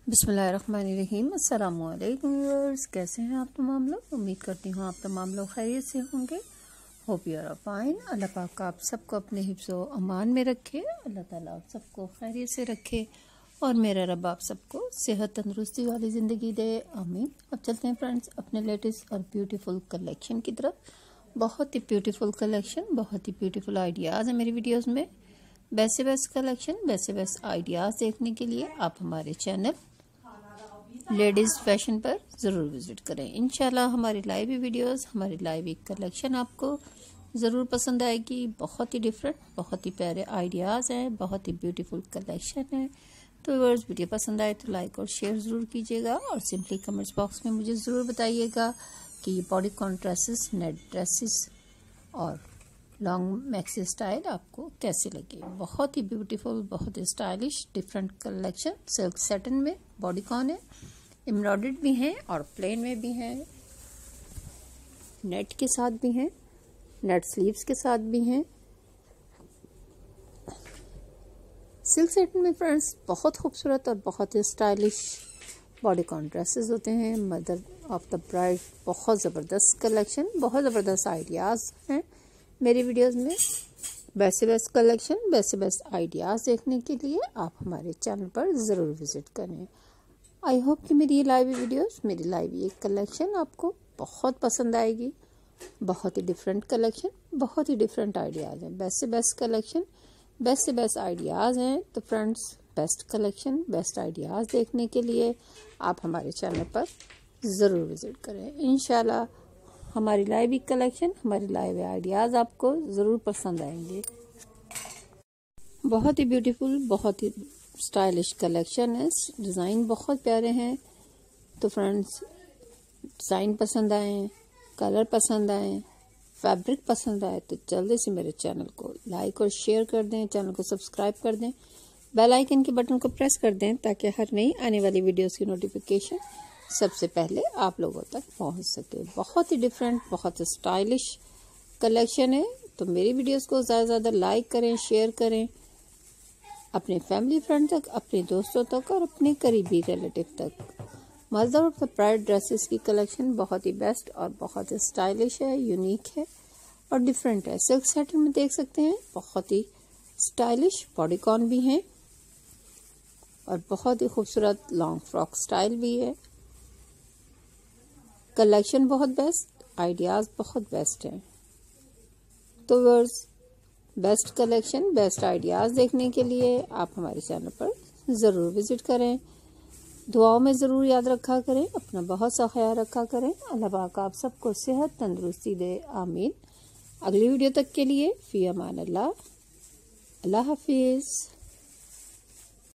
बिस्मिल्लाहिर्रहमानिर्रहीम। अस्सलामुअलैकुम व्यूअर्स, कैसे हैं आप तमाम लोग। उम्मीद करती हूँ आप तमाम लोग खैरियत से होंगे। Hope you are fine. अल्लाह पाक आप सबको अपने हिफ्ज़ व अमान में रखे। अल्लाह ताला आप सबको खैरियत से रखे और मेरा रब आप सबको सेहत तंदुरुस्ती वाली ज़िंदगी दे, आमीन। अब चलते हैं फ्रेंड्स अपने लेटेस्ट और ब्यूटीफुल कलेक्शन की तरफ। बहुत ही ब्यूटीफुल कलेक्शन, बहुत ही ब्यूटीफुल आइडियाज़ हैं मेरी वीडियोज़ में। बेस्ट से बेस्ट कलेक्शन, बेस्ट से बेस्ट आइडियाज़ देखने के लिए आप हमारे चैनल लेडीज़ फैशन पर ज़रूर विज़िट करें। इंशाल्लाह हमारी लाइव वीडियोस, हमारी लाइव कलेक्शन आपको ज़रूर पसंद आएगी। बहुत ही डिफरेंट, बहुत ही प्यारे आइडियाज़ हैं, बहुत ही ब्यूटीफुल कलेक्शन है। तो व्यूअर्स, वीडियो पसंद आए तो लाइक और शेयर ज़रूर कीजिएगा और सिंपली कमेंट्स बॉक्स में मुझे ज़रूर बताइएगा कि ये bodycon dresses, net dresses और लॉन्ग मैक्सी स्टाइल आपको कैसे लगे। बहुत ही ब्यूटीफुल, बहुत ही stylish different collection. Silk satin में बॉडी कॉन है, एम्ब्रॉयडर्ड भी हैं और प्लेन में भी हैं, नेट के साथ भी हैं, नेट स्लीव्स के साथ भी हैं। सिल्क सैटिन में फ्रेंड्स बहुत खूबसूरत और बहुत ही स्टाइलिश बॉडी कॉन ड्रेसेस होते हैं। मदर ऑफ द ब्राइड, बहुत ज़बरदस्त कलेक्शन, बहुत ज़बरदस्त आइडियाज़ हैं मेरी वीडियोस में। बेस्ट से बेस्ट कलेक्शन, बेस्ट से बेस्ट आइडियाज़ देखने के लिए आप हमारे चैनल पर ज़रूर विज़िट करें। आई होप कि मेरी ये लाइव वीडियोस, मेरी लाइव ये कलेक्शन आपको बहुत पसंद आएगी। बहुत ही डिफरेंट कलेक्शन, बहुत ही डिफरेंट आइडियाज़ हैं। बेस्ट से बेस्ट कलेक्शन, बेस्ट से बेस्ट आइडियाज़ हैं। तो friends, best collection, best ideas देखने के लिए आप हमारे चैनल पर ज़रूर विज़िट करें। इंशाल्लाह हमारी लाइव कलेक्शन, हमारी लाइव आइडियाज़ आपको ज़रूर पसंद आएंगे। बहुत ही ब्यूटीफुल, बहुत ही स्टाइलिश कलेक्शन है। डिज़ाइन बहुत प्यारे हैं। तो फ्रेंड्स, डिज़ाइन पसंद आए, कलर पसंद आए, फैब्रिक पसंद आए तो जल्दी से मेरे चैनल को लाइक और शेयर कर दें, चैनल को सब्सक्राइब कर दें, बेल आइकन के बटन को प्रेस कर दें ताकि हर नई आने वाली वीडियोस की नोटिफिकेशन सबसे पहले आप लोगों तक पहुंच सके। बहुत ही डिफरेंट, बहुत ही स्टाइलिश कलेक्शन है। तो मेरी वीडियोस को ज़्यादा से ज़्यादा लाइक करें, शेयर करें अपने फैमिली फ्रेंड तक, अपने दोस्तों तक और अपने करीबी रिलेटिव तक। Mother of the bride dresses की कलेक्शन बहुत ही बेस्ट और बहुत ही स्टाइलिश है, यूनिक है और डिफरेंट है। सिल्क सैटिन में देख सकते हैं, बहुत ही स्टाइलिश बॉडी कॉन भी हैं और बहुत ही खूबसूरत लॉन्ग फ्रॉक स्टाइल भी है। कलेक्शन बहुत बेस्ट, आइडियाज़ बहुत बेस्ट हैं। तो viewers, best collection, best ideas देखने के लिए आप हमारे चैनल पर ज़रूर विज़िट करें। दुआओं में ज़रूर याद रखा करें, अपना बहुत सा ख्याल रखा करें। अल्लाह पाक आप सबको सेहत तंदुरुस्ती दे, आमीन। अगली वीडियो तक के लिए फ़ी अमान अल्लाह, अल्लाह हाफिज़।